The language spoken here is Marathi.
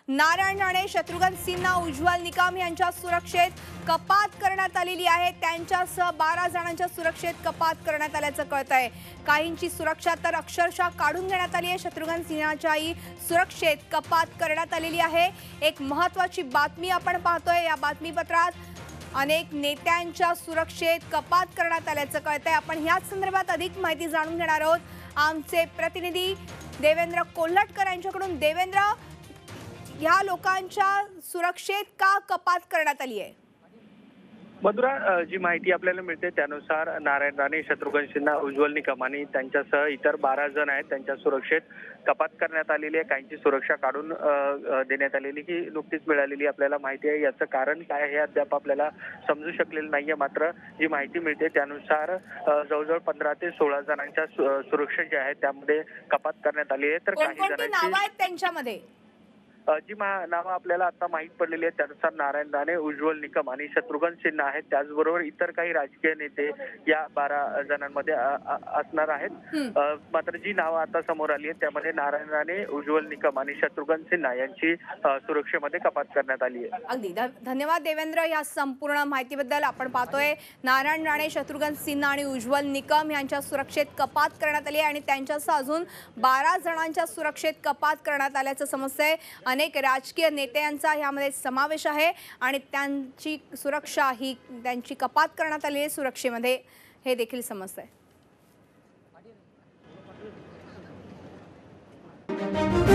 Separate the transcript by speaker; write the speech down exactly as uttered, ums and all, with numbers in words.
Speaker 1: नारायण राणे, शत्रुघ्न सिन्हा, उज्ज्वल निकम यांच्या सुरक्षेत कपात करण्यात आलेली आहे। त्यांच्यासह बारा जणांच्या सुरक्षेत कपात करण्यात आल्याचं कळतंय। काहींची सुरक्षा तर अक्षरशः काढून घेण्यात आली आहे। शत्रुघ्न सिन्हाच्याही सुरक्षेत कपात करण्यात आलेली आहे। एक महत्त्वाची बातमी आपण पाहतोय या बातमीपत्रात। अनेक नेत्यांच्या सुरक्षेत कपात करण्यात आल्याचं कळतंय। आपण ह्याच संदर्भात अधिक माहिती जाणून घेणार आहोत आमचे प्रतिनिधी देवेंद्र कोल्हटकर यांच्याकडून। देवेंद्र, या लोकांच्या सुरक्षेत का कपात करण्यात आली आहे?
Speaker 2: मधुरा, जी माहिती आपल्याला मिळते त्यानुसार नारायण राणे, शत्रुघ्न सिन्हा, उज्ज्वल निकम आणि त्यांच्यासह इतर बारा जण आहेत त्यांच्या सुरक्षेत कपात करण्यात आलेली आहे। काहींची सुरक्षा काढून देण्यात आलेली ही नुकतीच मिळालेली आपल्याला माहिती आहे। याचं कारण काय हे अद्याप आपल्याला समजू शकलेलं नाहीये। मात्र जी माहिती मिळते त्यानुसार जवळजवळ पंधरा ते सोळा जणांच्या सुरक्षा जी आहे त्यामध्ये कपात करण्यात आली आहे। तर काही
Speaker 1: जणांची नाव आहेत त्यांच्यामध्ये
Speaker 2: जी नावं आपल्याला आता माहीत पडलेली आहेत त्यानुसार नारायण राणे, उज्ज्वल निकम आणि शत्रुघ्न सिन्हा आहेत। त्याचबरोबर इतर काही राजकीय नेते या बारा जणांमध्ये असणार आहेत। मात्र जी नावं आता समोर आली आहेत त्यामध्ये नारायण राणे, उज्ज्वल निकम आणि शत्रुघ्न सिन्हा यांची सुरक्षेमध्ये कपात करण्यात आली आहे।
Speaker 1: अगदी धन्यवाद देवेंद्र या संपूर्ण माहितीबद्दल। आपण पाहतोय नारायण राणे, शत्रुघ्न सिन्हा आणि उज्ज्वल निकम यांच्या सुरक्षेत कपात करण्यात आली आहे आणि त्यांच्यासह अजून बारा जणांच्या सुरक्षेत कपात करण्यात आल्याचं समजतंय। अनेक राजकीय नेत्यांचा यामध्ये समावेश आहे आणि त्यांची सुरक्षा ही त्यांची कपात करण्यात आलेली सुरक्षेमध्ये हे देखील समजतंय।